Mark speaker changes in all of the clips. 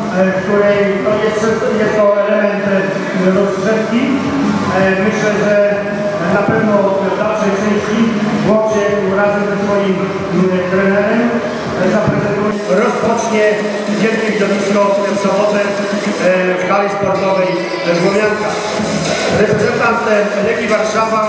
Speaker 1: w której no jest to element rozgrzewki. Myślę, że na pewno w dalszej części Włodzie razem ze swoim trenerem rozpocznie wielkie widowisko w sobotę w hali sportowej Złomianka. Reprezentant Legii Warszawa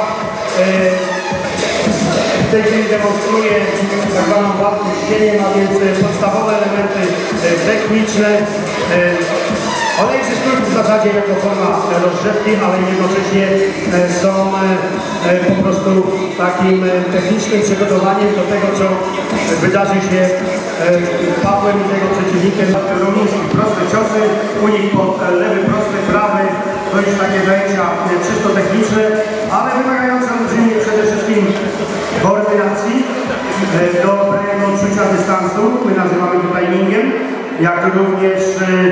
Speaker 1: w tej chwili demonstruje tak zwaną walkę z cieniem, a więc podstawowe elementy techniczne. One egzystują w zasadzie jako forma rozgrzewki, ale jednocześnie są po prostu takim technicznym przygotowaniem do tego, co wydarzy się Pawłem i jego przeciwnikiem. Rumiński, proste ciosy, unik pod lewy, prosty, prawy. To już takie zajęcia czysto techniczne, ale wymagające olbrzymiej przede wszystkim koordynacji, dobrego odczucia dystansu, my nazywamy to timingiem, jak również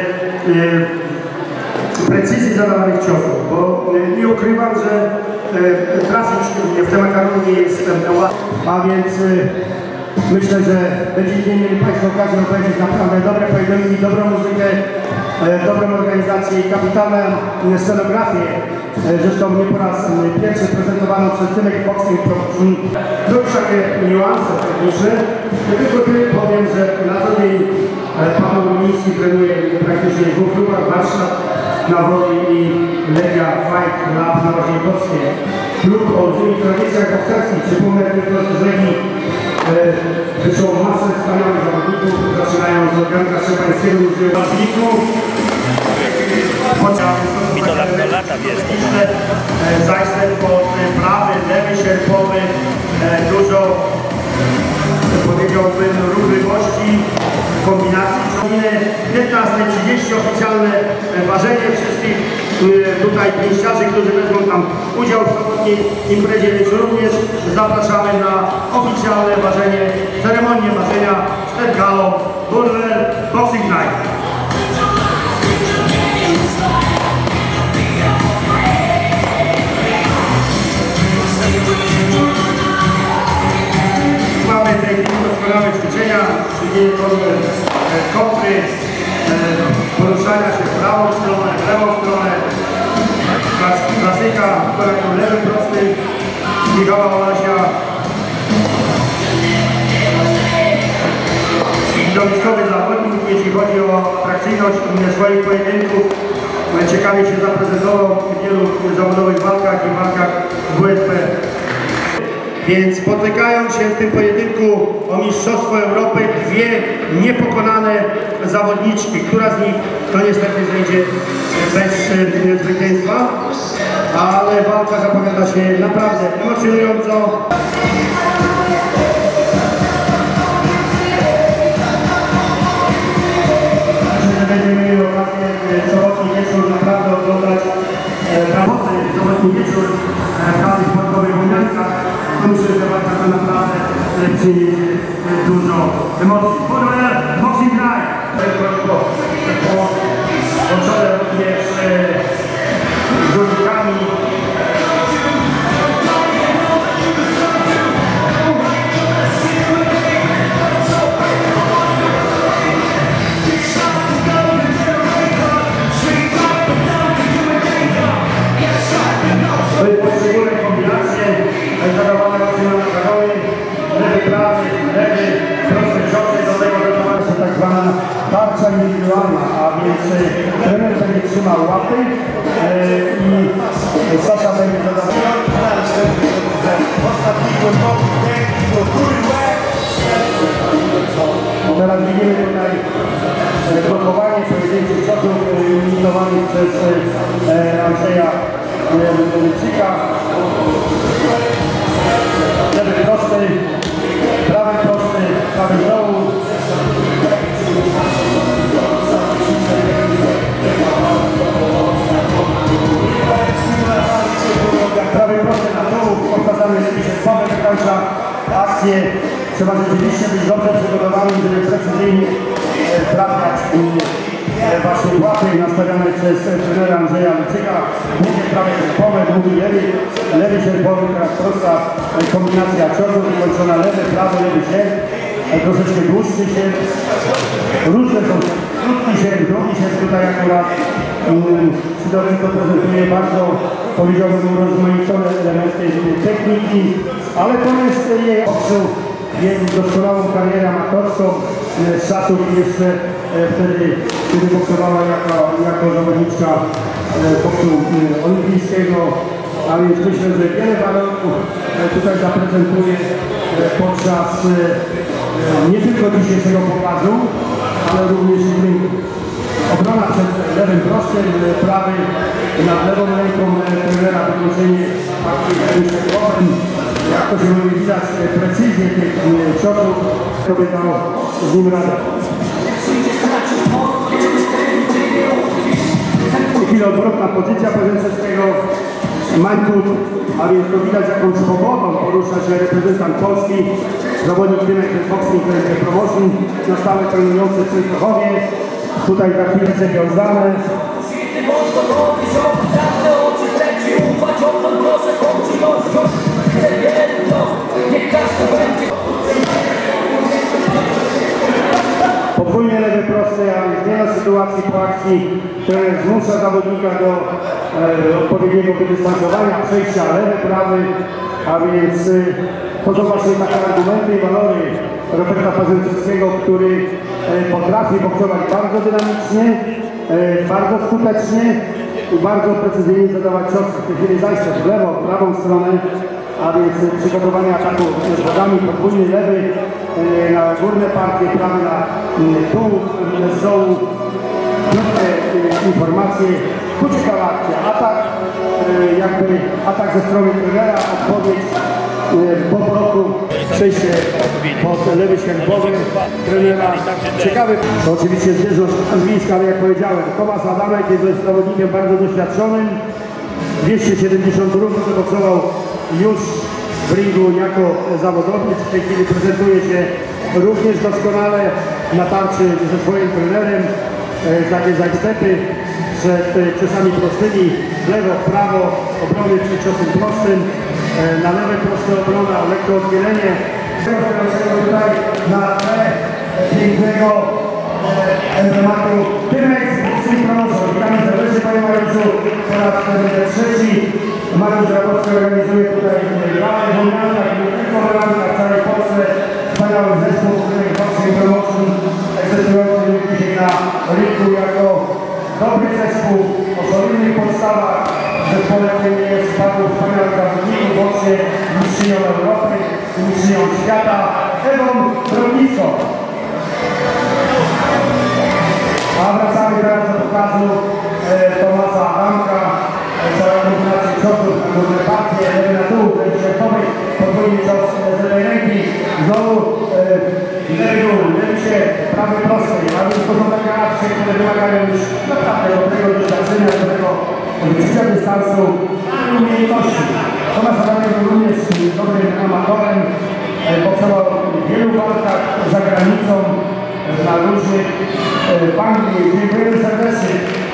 Speaker 1: precyzji zadawanych ciosów, bo nie ukrywam, że trafić w te makarony nie jest łatwo, a więc myślę, że będziecie mieli Państwo okazję obejrzeć naprawdę dobre pojedynki, dobrą muzykę, dobrą organizację i kapitalną scenografię. Zresztą nie po raz pierwszy prezentowaną przez Tymek Boxing Production. To już takie niuanse techniczne. Tylko powiem, że na co dzień Paweł Rumiński trenuje praktycznie w dwóch klubach, Warszaw na Woli i Legia Fight Lab na Łazinkowskiej. Klub o olbrzymich tradycjach bokserskich. Przypomnę tylko, że z Legii wyszło masę wspaniałych zawodników, zaczynając od Janka Szczepańskiego, zawodników.
Speaker 2: Mi to lata wiesz.
Speaker 1: Zajstęp pod prawy, lewy, sierpowy, dużo, powiedziałbym, ruchliwości, kombinacji. 15:30 oficjalne ważenie wszystkich tutaj pięściarzy, którzy wezmą tam udział w sobotniej imprezie, więc również zapraszamy na oficjalne ważenie, ceremonię ważenia przed galą Burler Boxing Night. Mamy tej doskonałe ćwiczenia, czyli kopry, poruszania się w prawą stronę, w lewą stronę, klasyka, która jest lewy prosty, Michała Olasia. Widowiskowy zawodnik, jeśli chodzi o atrakcyjność swoich pojedynków, ciekawie się zaprezentował w wielu zawodowych walkach i walkach WSP. Więc spotykają się w tym pojedynku o Mistrzostwo Europy dwie niepokonane zawodniczki. Która z nich to niestety zejdzie bez zwycięstwa, ale walka zapowiada się naprawdę emocjonująco. Myślę, że będziemy mieli okazję sobotni wieczór naprawdę oglądać sobotni wieczór w hali sportowej Złomianka. Myślę, że walka to naprawdę przyniesie dużo emocji. Burler Boxing Night! Łączone również z rzutnikami. Poszczególne kombinacje zadawane na makarony, lewy, prawy, lewy, proste ciosy, do tego dodawana się tak zwana tarcza indywidualna, a więc trener będzie trzymał łapy i Sasza będzie zadawał. Teraz widzimy tutaj blokowanie pojedynczych ciosów imitowanych przez Andrzeja Rycyka. Lewy prosty, prawy prosty, prawy z dołu. Prawy prosty na dół, pokazany się słabe do końca akcję. Trzeba rzeczywiście być dobrze przygotowanym, żeby precyzyjnie trafiać właśnie łapy nastawione przez trenera Andrzeja Rycyka. Głównie prawe sierpowe, drugi lewy sierpowy, teraz prosta kombinacja ciosów, wykończona lewy, prawy, lewy sierp, troszeczkę dłuższy sierp. Różne są krótki sierp, drugi jest tutaj akurat Sidorenko prezentuje bardzo, powiedziałbym, urozmaicone elementy techniki, ale to jest jej odczuł jej doskonałą karierę amatorską z czasów jeszcze wtedy, kiedy boksowała jako zawodniczka boksu olimpijskiego, a więc myślę, że wiele warunków tutaj zaprezentuje podczas nie tylko dzisiejszego pokazu, ale również i ringu. Obrona przed lewym prostym, prawy nad lewą ręką trenera, wykluczenie akcji głowem. Jak to się mówi, widać precyzję tych ciosów, to by dało z nim radę. Chwilę odwrotna pozycja Porzęcewskiego, Majtut, a więc to widać, jaką swobodą porusza się reprezentant Polski, zawodnik Dymek Boxing Promotion, na stałe trenujący w Częstochowie. Tutaj za chwilę wiązane. Podwójnie lewy prosty, a zmiana sytuacji po akcji, która zmusza zawodnika do odpowiedniego wydystansowania, przejścia lewy, prawy, a więc to są właśnie takie argumenty i walory Roberta Parzęcewskiego, który potrafi boksować bardzo dynamicznie, bardzo skutecznie i bardzo precyzyjnie zadawać ciosy. W tej chwili zajście w lewo, w prawą stronę, a więc przygotowanie ataku wodami, podwójny lewy na górne partie, prawy na dół, z dołu. Krótkie informacje, tu ciekawa akcja, atak ze strony trenera, odpowiedź po bloku, przejście pod lewy świętowy trenera. Ciekawy, to oczywiście zbieżność angielska, ale jak powiedziałem, Tomasz Adamek jest zawodnikiem bardzo doświadczonym. 270 ruchów wyboksował już w ringu jako zawodowiec. W tej chwili prezentuje się również doskonale na tarczy ze swoim trenerem. Takie zajstepy przed ciosami prostymi, lewo, prawo, obrony przed ciosem prostym, na lewe proste obrona, lekkie odchylenie. Tutaj na tle pięknego tematu Dymek Boxing Promotion. Witamy serdecznie, panie Mariuszu, po raz trzeci. Mariusz Grabowski organizuje tutaj galę wolnianka, tylko na całej Polsce. Wspaniały zespół Dymek Boxing Promotion, egzystujący dzisiaj na rynku jako dobry zespół o solidnych podstawach. W zespole tym jest bardzo wspaniałych zawodników, łącznie mistrzynią Europy i mistrzynią świata, Ewą Brodnicką. A wracamy teraz do pokazu Tomasa Adamka, cała kombinacja ciosów na górne partie, lewy na dół, lewy środkowy, podwójny cios z lewej ręki, znowu lewy dół, lewy się, prawy prosty, a więc to są takie akcje, które wymagają już naprawdę dobrego doświadczenia, dobrego wyczucia dystansu i umiejętności. Tomasz Adamek był również dobrym amatorem, boksował w wielu walkach za granicą, na różnych w Anglii. Dziękujemy serdecznie.